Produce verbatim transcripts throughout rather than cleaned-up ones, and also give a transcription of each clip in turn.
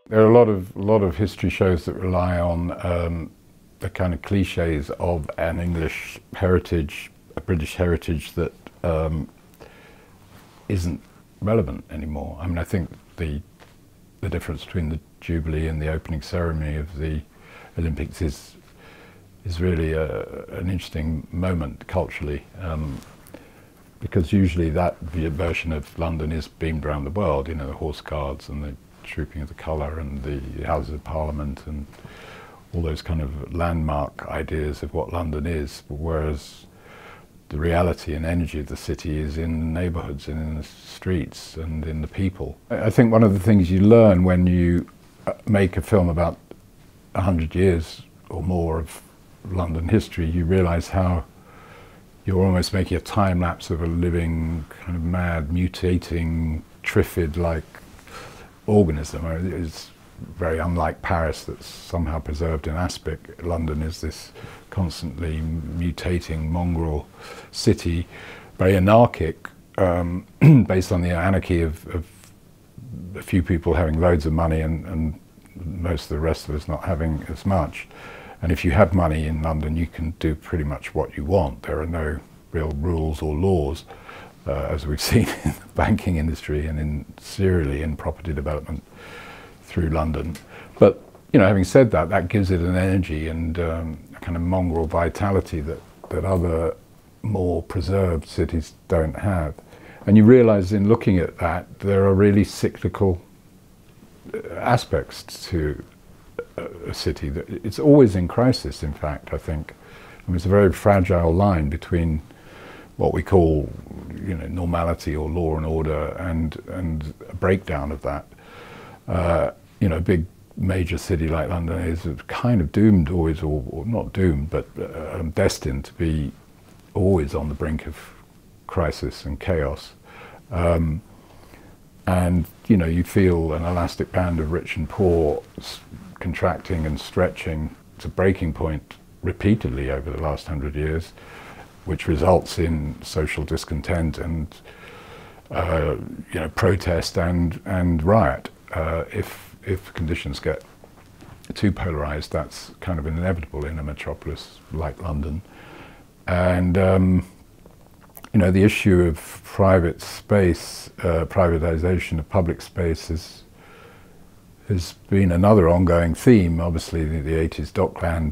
There are a lot of a lot of history shows that rely on um, the kind of cliches of an English heritage, a British heritage that um, isn't relevant anymore. I mean, I think the the difference between the Jubilee and the opening ceremony of the Olympics is is really a, an interesting moment culturally, um, because usually that version of London is beamed around the world. You know, the horse guards and the trooping of the colour and the Houses of Parliament and all those kind of landmark ideas of what London is, whereas the reality and energy of the city is in the neighbourhoods and in the streets and in the people. I think one of the things you learn when you make a film about a hundred years or more of London history, you realise how you're almost making a time lapse of a living, kind of mad, mutating, Triffid-like organism. It's very unlike Paris, that's somehow preserved in aspic. London is this constantly mutating mongrel city, very anarchic, um, based on the anarchy of, of a few people having loads of money and, and most of the rest of us not having as much. And if you have money in London, you can do pretty much what you want. There are no real rules or laws, uh, as we've seen in the banking industry and in serially in property development through London. But you know, having said that, that gives it an energy and um, a kind of mongrel vitality that, that other more preserved cities don't have. And you realise in looking at that, there are really cyclical aspects to a city. That it's always in crisis, in fact, I think. I mean, it's a very fragile line between what we call, you know, normality or law and order and, and a breakdown of that. Uh, you know, a big major city like London is kind of doomed always, or, or not doomed, but uh, destined to be always on the brink of crisis and chaos. Um, and, you know, you feel an elastic band of rich and poor contracting and stretching to breaking point repeatedly over the last hundred years, which results in social discontent and, uh, you know, protest and, and riot. Uh, if if conditions get too polarised, that's kind of inevitable in a metropolis like London. And um, you know, the issue of private space, uh, privatisation of public space is, has been another ongoing theme. Obviously, the, the eighties Dockland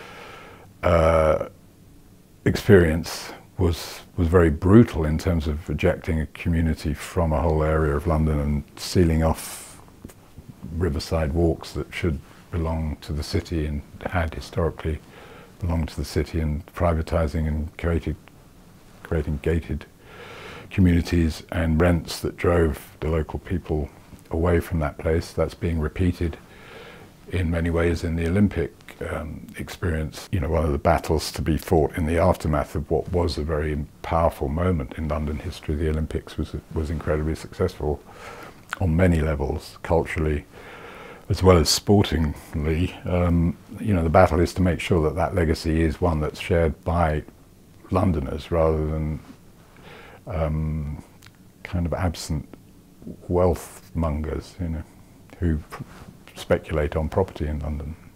uh, experience was was very brutal in terms of ejecting a community from a whole area of London and sealing off riverside walks that should belong to the city and had historically belonged to the city, and privatising and created, creating gated communities and rents that drove the local people away from that place. That's being repeated in many ways in the Olympic um, experience. You know, one of the battles to be fought in the aftermath of what was a very powerful moment in London history, the Olympics, was, was incredibly successful on many levels, culturally as well as sportingly. Um, you know, the battle is to make sure that that legacy is one that's shared by Londoners rather than um, kind of absent wealth mongers, you know, who speculate on property in London.